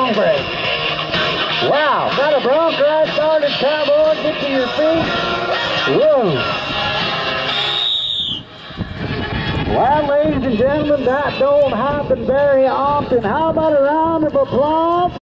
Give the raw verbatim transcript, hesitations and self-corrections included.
long break. Wow, got a Bronc right started, cowboy. Get to your feet. Whoa. Well, ladies and gentlemen, that don't happen very often. How about a round of applause?